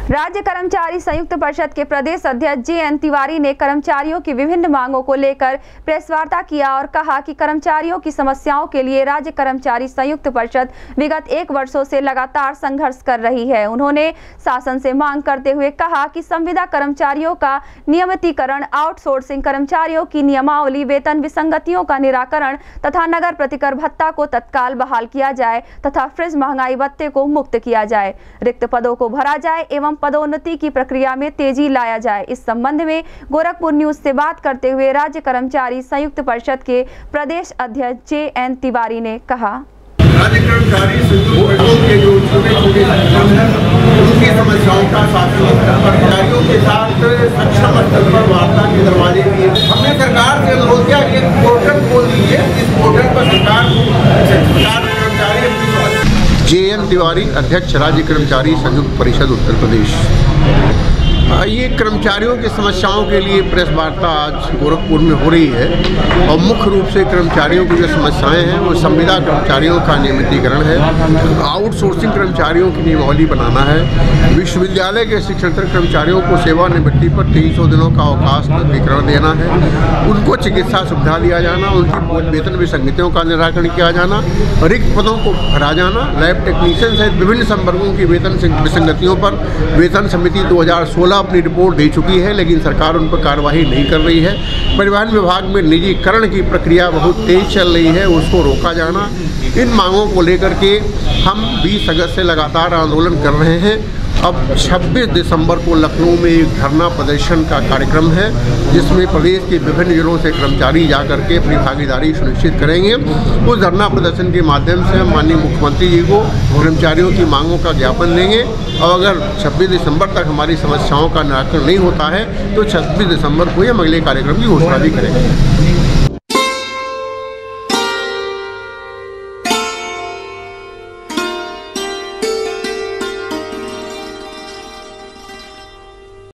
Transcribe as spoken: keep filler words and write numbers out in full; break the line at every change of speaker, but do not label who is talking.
राज्य कर्मचारी संयुक्त परिषद के प्रदेश अध्यक्ष जे एन तिवारी ने कर्मचारियों की विभिन्न मांगों को लेकर प्रेस वार्ता किया और कहा कि कर्मचारियों की समस्याओं के लिए राज्य कर्मचारी संयुक्त परिषद विगत एक वर्षों से लगातार संघर्ष कर रही है। उन्होंने शासन से मांग करते हुए कहा कि संविदा कर्मचारियों का नियमितीकरण, आउटसोर्सिंग कर्मचारियों की नियमावली, वेतन विसंगतियों का निराकरण तथा नगर प्रतिकर भत्ता को तत्काल बहाल किया जाए तथा फ्रिज महंगाई भत्ते को मुक्त किया जाए, रिक्त पदों को भरा जाए एवं पदोन्नति की प्रक्रिया में तेजी लाया जाए। इस संबंध में गोरखपुर न्यूज से बात करते हुए राज्य कर्मचारी संयुक्त परिषद के प्रदेश अध्यक्ष जे एन तिवारी ने कहा,
राज्य कर्मचारी संयुक्त परिषद के जो छोटे छोटे संगठन हैं उनकी समस्याओं का शासन कर्मचारियों के साथ सक्षम स्तर पर वार्ता के दरवाजे दिए। हमने सरकार से अनुरोध किया कि एक पोर्टल खोल दीजिए, इस पोर्टल पर सरकार सरकार कर्मचारी अपनी।
जे एन तिवारी, अध्यक्ष राज्य कर्मचारी संयुक्त परिषद उत्तर प्रदेश। ये कर्मचारियों की समस्याओं के लिए प्रेस वार्ता आज गोरखपुर में हो रही है और मुख्य रूप से कर्मचारियों की जो समस्याएं हैं वो संविदा कर्मचारियों का नियमितीकरण है, आउटसोर्सिंग कर्मचारियों की नियमावली बनाना है, विश्वविद्यालय के शिक्षणरत कर्मचारियों को सेवानिवृत्ति पर तीन सौ दिनों का अवकाश वितरण देना है, उनको चिकित्सा सुविधा दिया जाना, उनकी वेतन विसंगतियों का निराकरण किया जाना, रिक्त पदों को भरा जाना, लैब टेक्नीशियन सहित विभिन्न संवर्गों की वेतन विसंगतियों पर वेतन समिति दो हज़ार सोलह अपनी रिपोर्ट दे चुकी है, लेकिन सरकार उन पर कार्रवाई नहीं कर रही है। परिवहन विभाग में निजीकरण की प्रक्रिया बहुत तेज चल रही है, उसको रोका जाना। इन मांगों को लेकर के हम बीस अगस्त से लगातार आंदोलन कर रहे हैं। अब छब्बीस दिसंबर को लखनऊ में एक धरना प्रदर्शन का कार्यक्रम है, जिसमें प्रदेश के विभिन्न जिलों से कर्मचारी जाकर के अपनी भागीदारी सुनिश्चित करेंगे। उस धरना प्रदर्शन के माध्यम से हम माननीय मुख्यमंत्री जी को कर्मचारियों की मांगों का ज्ञापन देंगे और अगर छब्बीस दिसंबर तक हमारी समस्याओं का निराकरण नहीं होता है तो छब्बीस दिसंबर को ही हम अगले कार्यक्रम की घोषणा भी करेंगे।